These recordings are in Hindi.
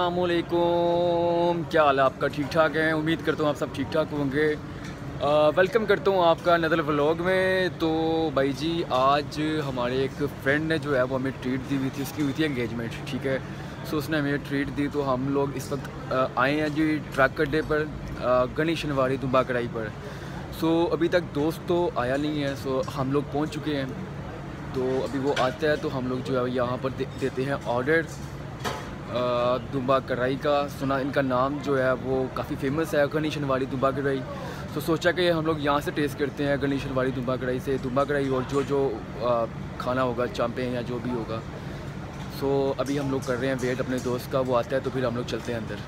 अस्सलामुअलैकुम, क्या हाल है आपका? ठीक ठाक है, उम्मीद करता हूँ आप सब ठीक ठाक होंगे। वेलकम करता हूँ आपका नदल व्लॉग में। तो भाई जी, आज हमारे एक फ्रेंड ने जो है वो हमें ट्रीट दी हुई थी, उसकी हुई थी एंगेजमेंट, ठीक है। सो उसने हमें ट्रीट दी, तो हम लोग इस वक्त आए हैं जी ट्रक अड्डे पर, गनी शनवारी दुबा कढ़ाई पर। सो अभी तक दोस्त तो आया नहीं है, सो हम लोग पहुँच चुके हैं। तो अभी वो आता है तो हम लोग जो है यहाँ पर देते हैं ऑर्डर दुबा कढ़ाई का। सुना इनका नाम जो है वो काफ़ी फेमस है, गनी शनवारी दुबा कढ़ाई। तो सोचा कि हम लोग यहाँ से टेस्ट करते हैं गनी शनवारी दुबा कढ़ाई से दुबा कढ़ाई, और जो खाना होगा, चांपे या जो भी होगा। सो अभी हम लोग कर रहे हैं वेट अपने दोस्त का, वो आता है तो फिर हम लोग चलते हैं अंदर।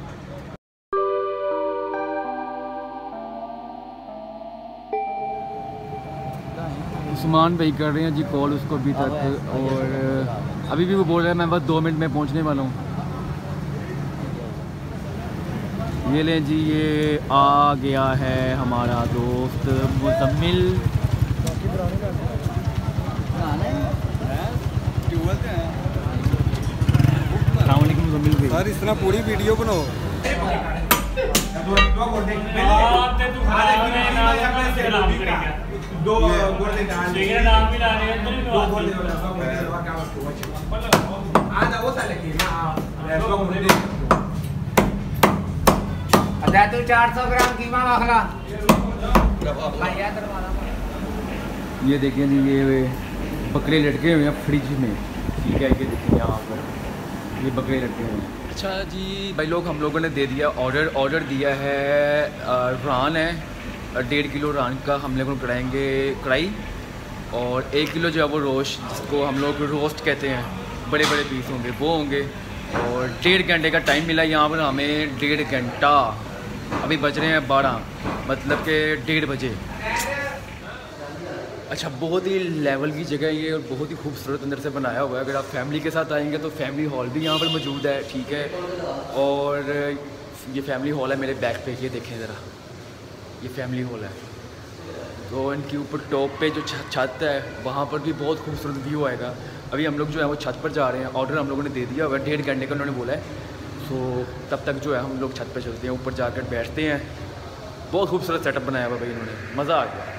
उस्मान भाई कर रहे हैं जी कॉल उसको अभी तक, और अभी भी वो बोल रहा है मैं बस 2 मिनट में पहुंचने वाला हूँ। ये लें जी, ये आ गया है हमारा दोस्त मुजम्मिल। अस्सलामुअलैकुम मुजम्मिल भाई। सर इस तरह पूरी वीडियो बनाओ। तू 400 ग्राम कीमा मखला। ये देखिए जी, ये बकरे लटके हुए हैं फ्रिज में, ठीक है। ये देखिए यहाँ पर ये बकरे लटके हुए हैं। अच्छा जी भाई लोग, हम लोगों ने दे दिया ऑर्डर दिया है। रान है 1.5 किलो रान का हम लोग कढ़ाएँगे कढ़ाई, और 1 किलो जो है वो रोस्ट, जिसको हम लोग रोस्ट कहते हैं, बड़े बड़े पीस होंगे वो होंगे। और 1.5 घंटे का टाइम मिला यहाँ पर हमें, 1.5 घंटा। अभी बज रहे हैं 12, मतलब कि 1:30 बजे। अच्छा, बहुत ही लेवल की जगह है ये, और बहुत ही खूबसूरत अंदर से बनाया हुआ है। अगर आप फैमिली के साथ आएंगे तो फैमिली हॉल भी यहाँ पर मौजूद है, ठीक है। और ये फैमिली हॉल है मेरे बैक पे, ये देखें ज़रा, ये फैमिली हॉल है। तो इनके ऊपर टॉप पे जो छत है वहाँ पर भी बहुत खूबसूरत व्यू आएगा। अभी हम लोग जो है वो छत पर जा रहे हैं, ऑर्डर हम लोगों ने दे दिया हुआ है, 1.5 घंटे का उन्होंने बोला है। सो तब तक जो है हम लोग छत पर चलते हैं, ऊपर जाकर बैठते हैं। बहुत खूबसूरत सेटअप बनाया हुआ भाई इन्होंने, मज़ा आ गया।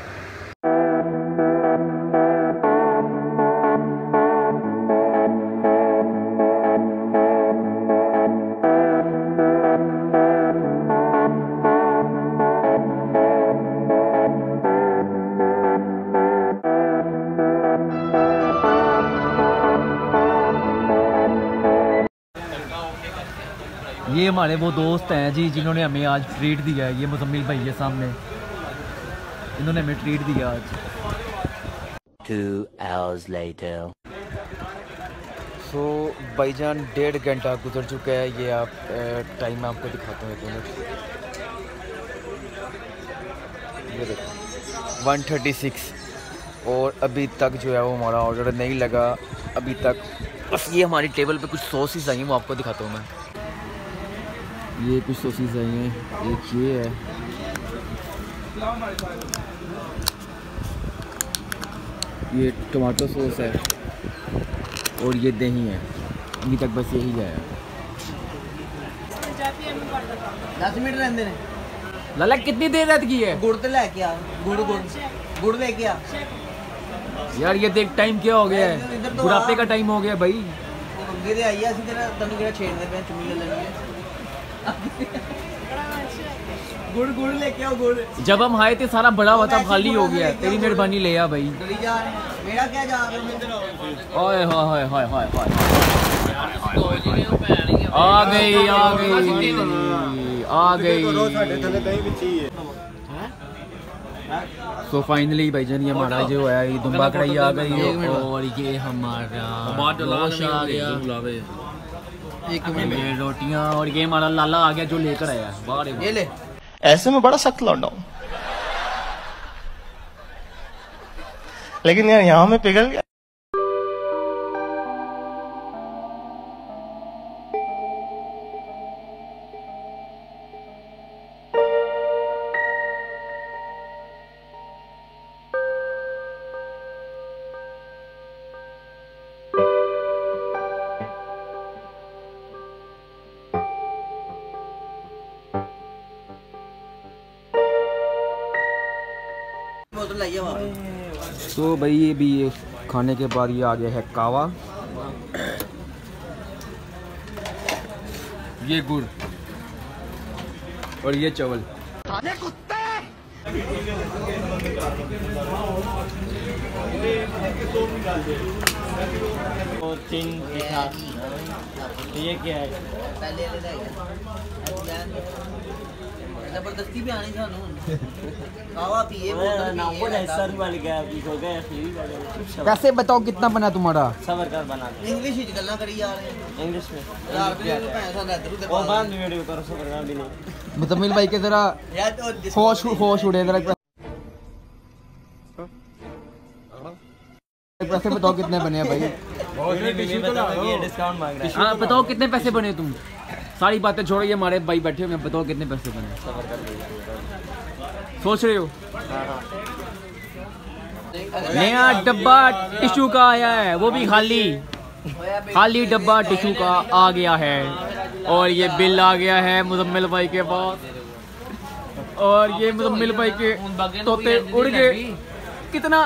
ये हमारे वो दोस्त हैं जी जिन्होंने हमें आज ट्रीट दिया है। ये मुजम्मिल भाई है सामने, इन्होंने हमें ट्रीट दिया आज। 2 hours later. सो भाईजान 1.5 घंटा गुजर चुका है। ये आप टाइम आपको दिखाता हूँ 1 मिनट। ये देखो 1:36, और अभी तक जो है वो हमारा ऑर्डर नहीं लगा अभी तक। बस ये हमारी टेबल पे कुछ सॉसेस आई हैं, वो आपको दिखाता हूँ मैं। ये कुछ सॉसेस आई हैं, एक ये है, ये टमाटो सॉस है, और ये दही है। अभी तक बस यही है। 10 मिनट रहते ने। लाला कितनी देर रहती की है? गुड़ तो लेके आ, गुड़ लेके आ यार ये देख टाइम क्या हो गया है, बुढ़ापे का टाइम हो गया भाई। ਅੱਗੇ ਤੇ ਆਈ ਆ ਅਸੀਂ ਤੇਰਾ ਤੈਨੂੰ ਕਿਹੜਾ ਛੇੜਦੇ ਪਏ, ਚੁੰਨੀ ਲੈ ਲੈਣੀ ਹੈ। गुड़ लेके आओ, गुड़। जब हम आए थे सारा बड़ा हुआ था, खाली हो गया। तेरी मेहरबानी ले आ भाई। मेरा क्या जा रहा ओए हाय हाय हाय हाय, आ गई आ गई आ गई। सो फाइनली भाईजान ये हमारा जो है ये दुम्बा कढ़ाई आ गई है, और ये हमारा गोश्त आ गया, ये रोटियां, और ये हमारा लाला आ गया जो लेकर आया है। वाह रे वाह। ये ले। ऐसे में बड़ा सख्त लौंडा हूं, लेकिन यार यहाँ में पिघल गया। लाइए वहाँ। तो भाई ये भी ये खाने के बाद ये आ गया है कावा, ये गुड़ और ये चावल। और 3 ये क्या है? पहले जबरदस्ती भी आनी सानू कावा पिए पैसे बताओ कितना बना तुम्हारा? सबर कर बना इंग्लिश ही गल्ला करी जा रहे हैं इंग्लिश में यार पैसा ना इधर उधर और बाद में वीडियो करो सबर कर भी नहीं मुतमिल भाई के जरा यार तो होश उड़े जरा। पैसे बताओ कितने बने हैं भाई? डिस्काउंट मांग रहा हाँ बताओ कितने पैसे बने तुम? सारी बातें छोड़ो, ये हमारे भाई बैठे हुए हैं, बताओ कितने पैसे बने? सोच रहे हो? नया डब्बा टिश्यू का आया है, वो भी खाली डब्बा टिश्यू का आ गया है। और ये बिल आ गया है मुजम्मिल भाई के पास, और ये मुजम्मिल भाई के तोते उड़ गए। कितना?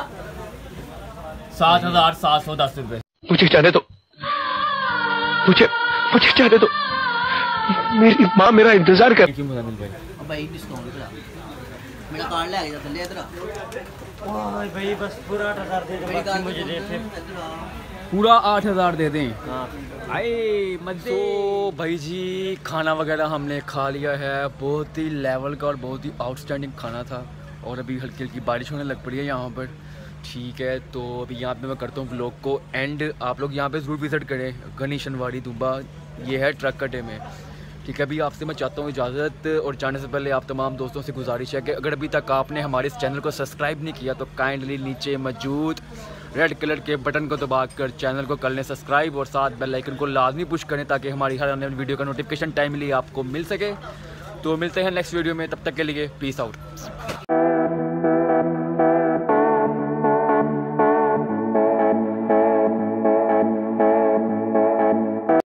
7,710 रुपए। मुझे जाने दो, मुझे जाने दो, मेरी माँ मेरा इंतजार कर। मुजम्मिल भाई भाई डिस्काउंट करा मेरा कार्ड ले आया चल इधर ओए भाई बस पूरा 8,000 दे दो, बाकी मुझे दे फिर पूरा 8,000 दे दें। हाँ आए मजे। तो भाई जी खाना वगैरह हमने खा लिया है, बहुत ही लेवल का और बहुत ही आउटस्टैंडिंग खाना था। और अभी हल्की हल्की बारिश होने लग पड़ी है यहाँ पर, ठीक है। तो अभी यहाँ पे मैं करता हूँ व्लॉग को एंड। आप लोग यहाँ पे ज़रूर विज़िट करें गनीशनवाड़ी दुबा, ये है ट्रक कटे में, ठीक है। अभी आपसे मैं चाहता हूँ इजाज़त, और जाने से पहले आप तमाम दोस्तों से गुजारिश है कि अगर अभी तक आपने हमारे इस चैनल को सब्सक्राइब नहीं किया तो काइंडली नीचे मौजूद रेड कलर के बटन को दबाकर चैनल को कर लें सब्सक्राइब, और साथ बेल आइकन को लाजमी पुश करें ताकि हमारी हर आने वाली वीडियो का नोटिफिकेशन टाइमली आपको मिल सके। तो मिलते हैं नेक्स्ट वीडियो में, तब तक के लिए पीस आउट।